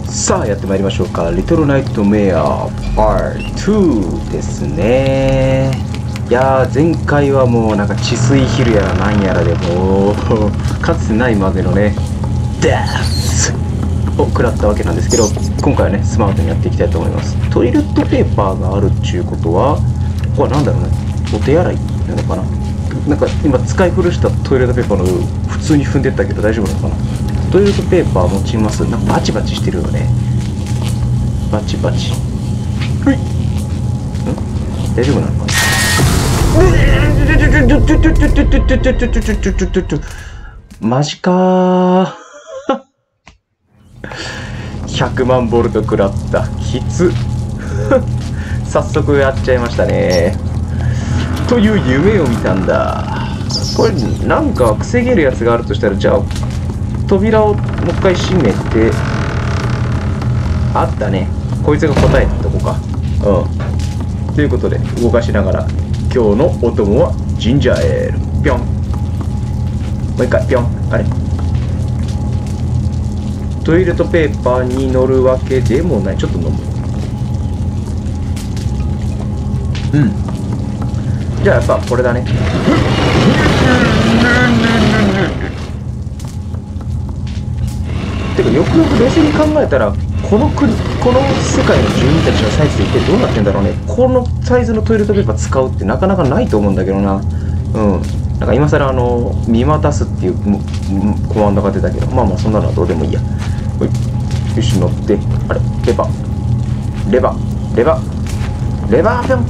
さあやってまいりましょうか。リトルナイトメアパート2ですね。いやー、前回はもうなんか治水ヒルやらなんやらでもうかつてないまでのねデスを食らったわけなんですけど、今回はねスマートにやっていきたいと思います。トイレットペーパーがあるっちゅうことは、ここはなんだろうね、お手洗いなのかな。なんか今使い古したトイレットペーパーの上を普通に踏んでったけど大丈夫なのかな。トイレットペーパー持ちます。なんかバチバチしてるよね。バチバチ。はい。大丈夫なのかな。マジかー。100万ボルト食らった。きつ。早速やっちゃいましたね。という夢を見たんだ。これなんか防げるやつがあるとしたら、じゃあ扉をもう一回閉めて、あったね。こいつが答えってとこか。うん。ということで動かしながら、今日のお供はジンジャーエール。ぴょん。もう一回ぴょん。あれ、トイレットペーパーに乗るわけでもない。ちょっと飲む。うん。じゃあやっぱこれだね。てかよくよく冷静に考えたら、この世界の住民たちのサイズで一体どうなってんだろうね。このサイズのトイレットペーパー使うってなかなかないと思うんだけどな。うん。なんか今更見渡すっていうコマンドが出たけど、まあまあそんなのはどうでもいいや。ほい。よし、乗って。あれ、レバーぴょん。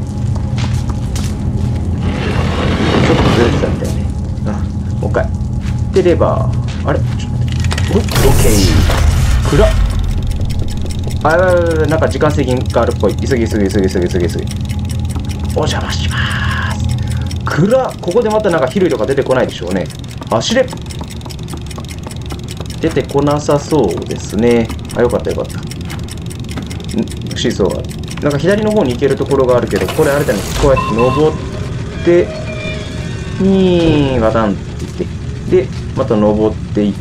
ちょっとずれてたみたいね。もう一回。で、レバー。あれ、ちょっと待って。オッケー。暗っ。なんか時間制限があるっぽい。急げ。お邪魔しまーす。暗っ。ここでまたなんかヒルとか出てこないでしょうね。走れ。出てこなさそうですね。あ、よかった。シーソーがある。なんか左の方に行けるところがあるけど、これあれだね。こうやって登って、ワタンって言って、で、また登っていって、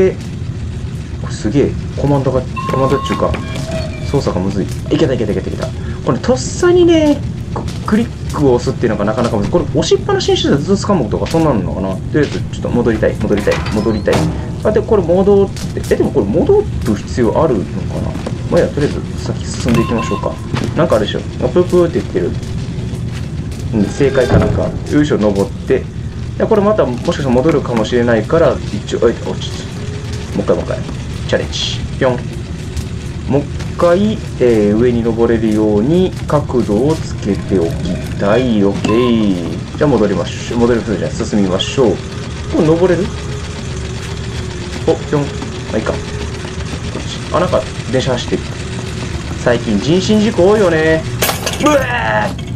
すげえ、コマンドっていうか、操作がむずい。いけた。これ、とっさにね、クリックを押すっていうのがなかなかむずい。これ、押しっぱなしにしてたらずっと掴むとか、そんなのかな。とりあえず、ちょっと戻りたい。あ、で、これ、戻って、でもこれ、戻る必要あるのかな。まあ、いや、とりあえず、先進んでいきましょうか。なんかあれでしょ。プープーって言ってる。正解かなんか、よいしょ、登って、これまたもしかしたら戻るかもしれないから、一応、もう一回、チャレンジ。ぴょん。もう一回、上に登れるように角度をつけておきたい。オッケー。じゃあ戻りましょう。進みましょう。これ登れる？お、ぴょん。いいか。こっち。あ、なんか電車走ってる。最近人身事故多いよね。うわー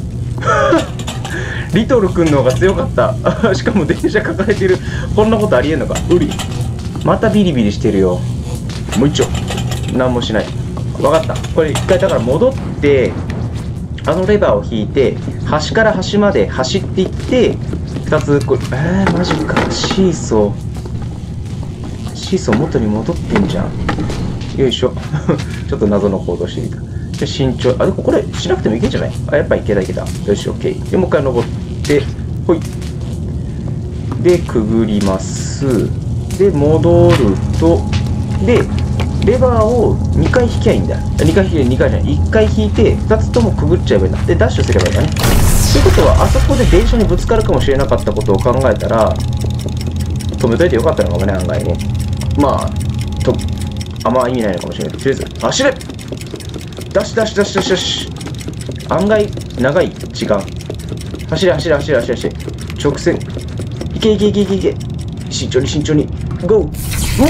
リトル君の方が強かった。しかも電車抱えてる。こんなことありえんのか。またビリビリしてるよ。もう一丁。何もしない。分かった。これ一回だから戻って、あのレバーを引いて、端から端まで走っていって、2つ、これ、マジか。シーソー元に戻ってんじゃん。よいしょ。ちょっと謎の行動してみた。で、慎重。でもこれしなくてもいけんじゃない？やっぱいけた。よし、オッケー。で、もう一回登って、ほい。で、くぐります。で、戻ると、で、レバーを2回引きゃいいんだ。2回じゃない。1回引いて、2つともくぐっちゃえばいいんだ。で、ダッシュすればいいんだね。ということは、あそこで電車にぶつかるかもしれなかったことを考えたら、止めといてよかったのかもね、案外ね。まあ、あんま意味ないのかもしれないけど、とりあえず、走れ！ダッシュ。案外、長い時間。走れ。直線。いけ。慎重に。ゴー！危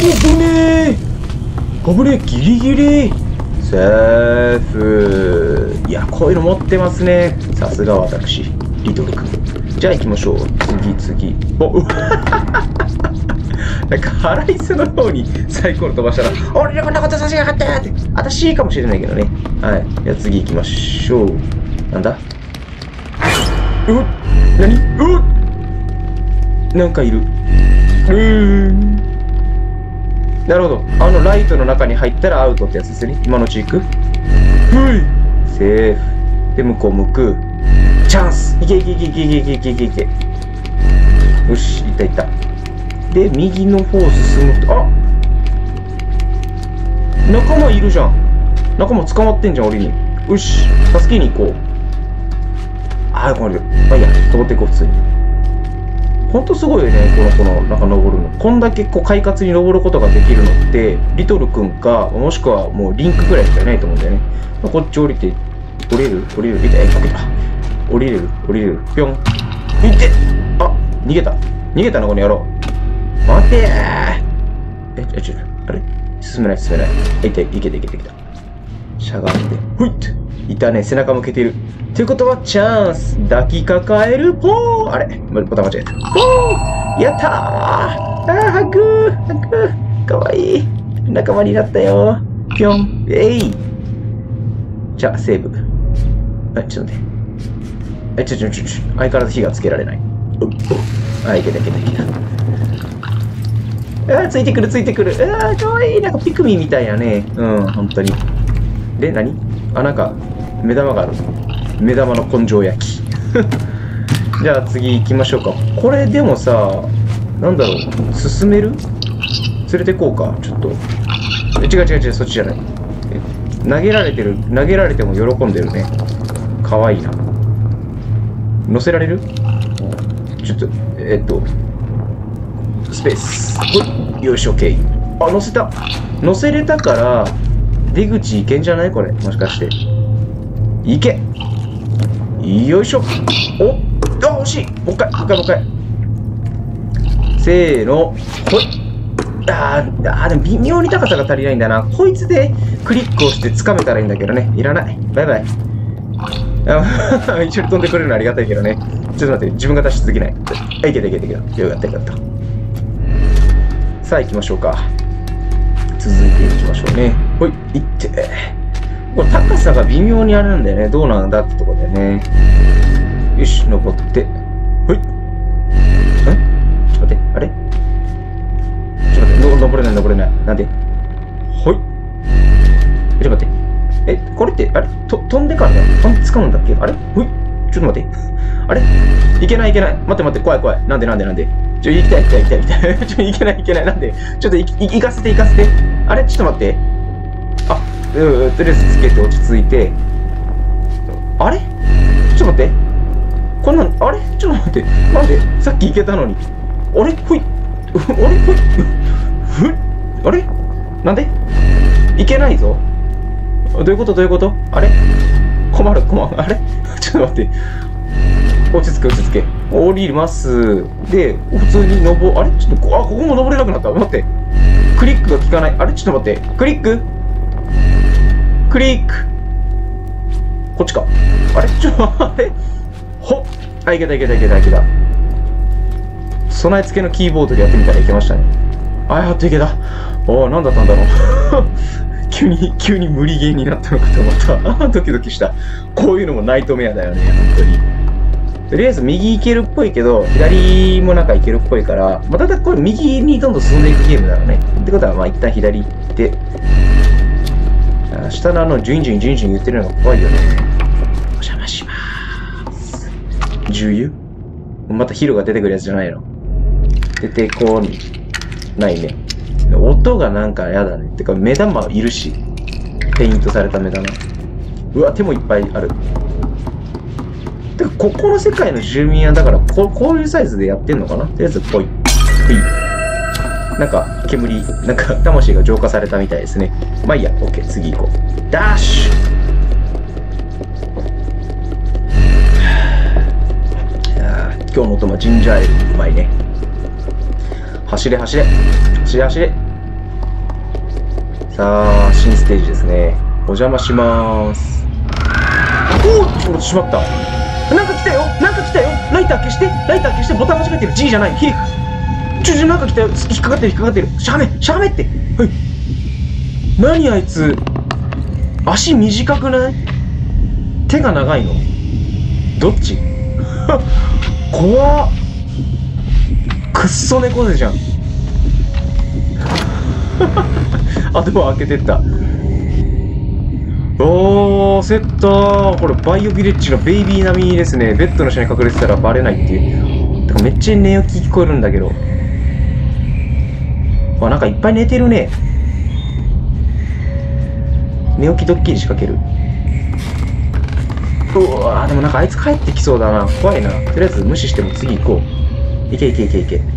ねえ！ギリギリ！セーフ！いや、こういうの持ってますね。さすが私、リトル君。じゃあ行きましょう。次。なんか、腹いせのようにサイコロ飛ばしたら、俺にこんなことさせやがってって、私かもしれないけどね。はい。じゃあ次行きましょう。なんだ？何？なんかいる。 なるほど。ライトの中に入ったらアウトってやつですね。今のうち行く。セーフ。で、向こう向く。チャンス。いけいけいけいけいけいけいけいけいけ。よし、いったいった。で、右の方進むと、あ、仲間いるじゃん。仲間捕まってんじゃん、俺に。よし、助けに行こう。あー、これ。まあいいや、登っていこう、普通に。ほんとすごいよね、この、なんか登るの。こんだけこう、快活に登ることができるのって、リトル君か、もしくはもうリンクぐらいしかいないと思うんだよね。まあ、こっち降りて、降りれる降りれるいた、かけた。降りれるぴょん。いってあ、逃げたな、この野郎。待てー。ちょっと、あれ進めない。いけた。しゃがんで、ほいっいたね、背中向けてる。ということは、チャンス抱きかかえるポーあれボタン間違えた。ポーやったーハグかわいい。仲間になったよ。ぴょん。じゃあ、セーブ。ちょっと待って。相変わらず火がつけられない。いけた。ついてくる。かわいい。なんかピクミンみたいやね。本当に。で、何？なんか、目玉がある。目玉の根性焼き。じゃあ次行きましょうか。これでもさ、なんだろう、進める？連れてこうか、ちょっと。違う、そっちじゃない。投げられても喜んでるね。かわいいな。乗せられる？ちょっと、スペース。よし、OK。乗せた。乗せれたから、出口行けんじゃないこれ。もしかして。行け。よいしょ。惜しい。もう一回。せーの。ほい。でも微妙に高さが足りないんだな。こいつでクリックをして掴めたらいいんだけどね。いらない。バイバイ。一緒に飛んでくれるのありがたいけどね。ちょっと待って、自分が出し続けない。いけた。よかった。さあ行きましょうか。続いていきましょうね。ほい、行って。これ高さが微妙にあれなんだよね。どうなんだってとこだよね。よし、登って。ほい。ちょっと待って、あれ登れない。なんでほい。ちょっと待って。これって、あれ飛んでからだよ。掴むんだっけあれほい。ちょっと待って。あれいけない。待って、怖い。なんで行きたい。ちょ、いけない。なんでちょっと行かせて。あれちょっと待って。とりあえずつけて落ち着いて。あれちょっと待って。あれちょっと待って。なんでさっき行けたのに。あれほい。あれなんで行けないぞ。どういうことあれ困る。あれちょっと待って。落ち着け。降ります。で、普通にあれちょっと、ここも登れなくなった。待って。クリックが効かない。あれちょっと待って。クリックこっちか。あれちょっと待って。いけた。備え付けのキーボードでやってみたらいけましたね。やっといけた。なんだったんだろう。急に無理ゲーになったのかと思った。ドキドキした。こういうのもナイトメアだよね、本当に。とりあえず右行けるっぽいけど、左もなんか行けるっぽいから、ただこれ右にどんどん進んでいくゲームだろうね。ってことは、一旦左行って、下のジュンジュン言ってるのが怖いよね。お邪魔しまーす。重油？またヒロが出てくるやつじゃないの？出てこないね。音がなんかやだね。てか目玉いるし。ペイントされた目玉。うわ、手もいっぱいある。てか、ここの世界の住民はだから、こういうサイズでやってんのかな？とりあえず、ぽい。なんか、なんか、魂が浄化されたみたいですね。まあいいや、オッケー、次行こう。ダッシュ今日のおとまジンジャーエールうまいね。走れ。さあ、新ステージですね。お邪魔しまーす。ちょっとしまった。なんか来たよライター消してボタン間違えてる。 G じゃない。ヒリク。なんか来たよ。引っかかってる。しゃべって。はい。何あいつ。足短くない？手が長いの？どっち？怖っ。くっそ猫背じゃん。 あ、ドア開けてった。おー、焦ったー。これ、バイオビレッジのベイビー並みですね。ベッドの下に隠れてたらバレないっていう。てかめっちゃ寝起き聞こえるんだけど。あ、なんかいっぱい寝てるね。寝起きドッキリ仕掛ける。うわー、でもなんかあいつ帰ってきそうだな。怖いな。とりあえず無視しても次行こう。いけいけいけいけ。うん。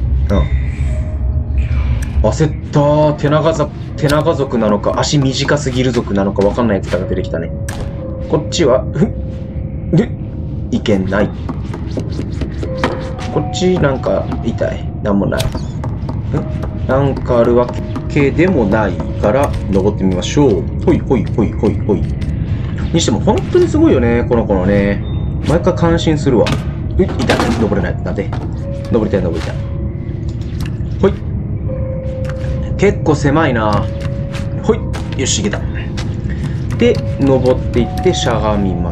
焦ったー。手長族なのか、足短すぎる族なのか分かんないやつらが出てきたね。こっちは、いけない。こっちなんか痛い。なんもない。なんかあるわけでもないから、登ってみましょう。ほいほいほいほいほい。にしても本当にすごいよね、この子のね。毎回感心するわ。痛い、登れない。なんで登りたい、登りたい。ほい。結構狭いな。ほい。よし、いけた。で、登っていってしゃがみます。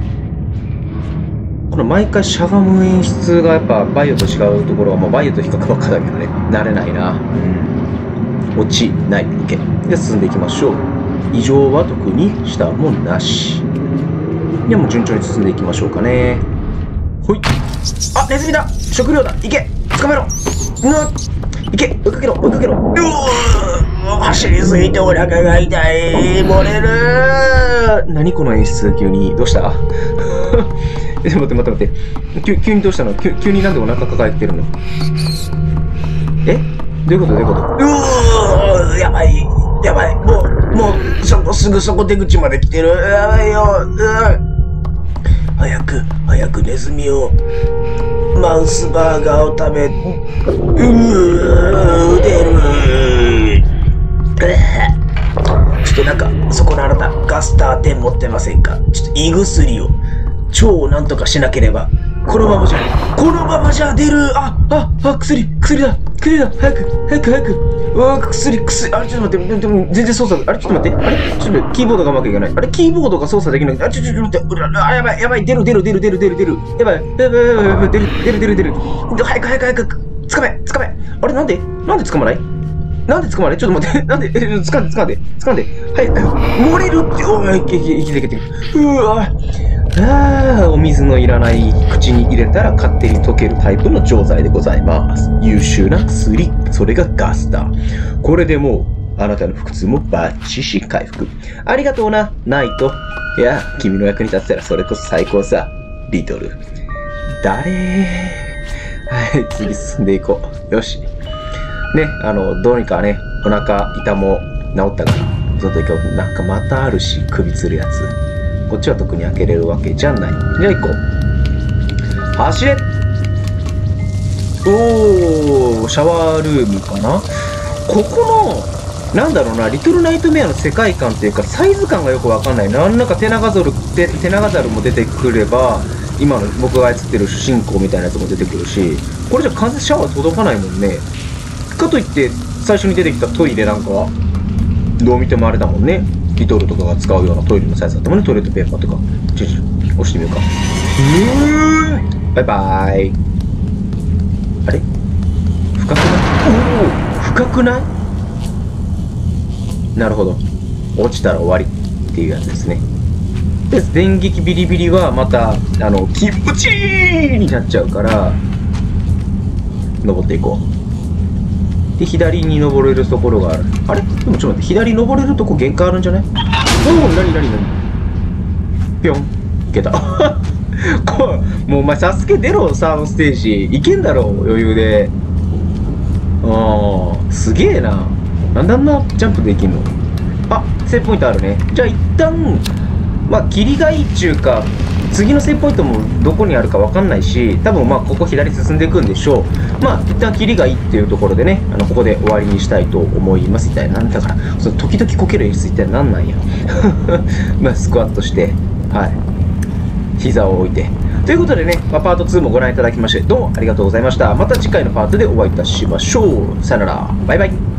この毎回しゃがむ演出がやっぱバイオと違うところは、バイオと比較ばっかだけどね。慣れないな。落ちない。OK。で、進んでいきましょう。異常は特にしたもんなし。でも順調に進んでいきましょうかね。ほい。あ、ネズミだ。食料だ。いけ。捕まえろ。いけ。追いかけろ。追いかけろ。走りすぎてお腹が痛い。漏れる。何この演出、急に。どうした待って。急にどうしたの？急になんでお腹抱えてるの？え？どういうこと？やばい。もう、すぐそこ出口まで来てる。やばいよ。早くネズミを、マウスバーガーを食べ、出る。ちょっとなんか、そこのあなた、ガスター10持ってませんか？ちょっと胃薬を、腸をなんとかしなければ。このままじゃ出る。薬だ。早く。薬。あれ、ちょっと待って。でも、全然操作、あれ、ちょっと待って。ちょっとキーボードがうまくいかない。あれ、キーボードが操作できない。ちょっと待って。やばい。出る。やばい。出る。早く。つかめ。あれ、なんで捕まない？なんで捕まない？ちょっと待って。なんで、掴んで。早く。漏れるって。おい、いけ。お水のいらない口に入れたら勝手に溶けるタイプの錠剤でございます。優秀な薬。それがガスター。これでもう、あなたの腹痛もバッチシ回復。ありがとうな、ナイト。いや、君の役に立てたらそれこそ最高さ。リトル。はい、次進んでいこう。よし。ね、どうにかね、お腹痛も治ったから、ずっと行こう。なんかまたあるし、首つるやつ。こっちは特に開けれるわけじゃない。じゃあ行こう。走れ。おー、シャワールームかな。ここの、なんだろうな、リトルナイトメアの世界観っていうか、サイズ感がよくわかんない。なんか手長ザルも出てくれば、今の僕が操ってる主人公みたいなやつも出てくるし、これじゃ完全シャワー届かないもんね。かといって、最初に出てきたトイレなんかは、どう見てもあれだもんね。リトルとかが使うようなトイレのサイズだったもんね。トイレットペーパーとか。押してみようか。バイバイ。あれ？深くない？深くない？なるほど。落ちたら終わりっていうやつですね。で、電撃ビリビリはまた、気持ちいいになっちゃうから、登っていこう。で、左に登れるところがある。あれ？でもちょっと待って、左登れるとこ限界あるんじゃない？おお、なにぴょん。いけた。もうお前、サスケ出ろ、サードステージ。いけんだろ、余裕で。すげえな。なんであんなジャンプできんの？あ、セーブポイントあるね。じゃあ一旦、切りがいいっちゅうか、次のセーブポイントもどこにあるかわかんないし、多分ここ左進んでいくんでしょう。一旦キリがいいっていうところでね、ここで終わりにしたいと思います。一体なんだから、時々こける演出一体なんなんや。スクワットして、はい。膝を置いて。ということでね、パート2もご覧いただきまして、どうもありがとうございました。また次回のパートでお会いいたしましょう。さよなら。バイバイ。